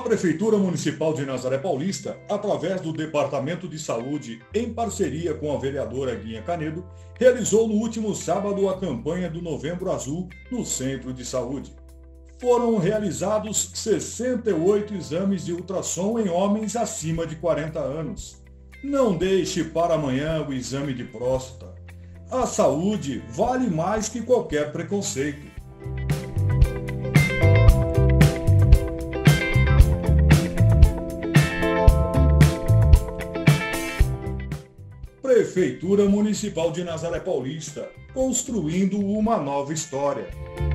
Prefeitura Municipal de Nazaré Paulista, através do Departamento de Saúde, em parceria com a vereadora Guinha Canedo, realizou no último sábado a campanha do Novembro Azul no Centro de Saúde. Foram realizados 68 exames de ultrassom em homens acima de 40 anos. Não deixe para amanhã o exame de próstata. A saúde vale mais que qualquer preconceito. Prefeitura Municipal de Nazaré Paulista, construindo uma nova história.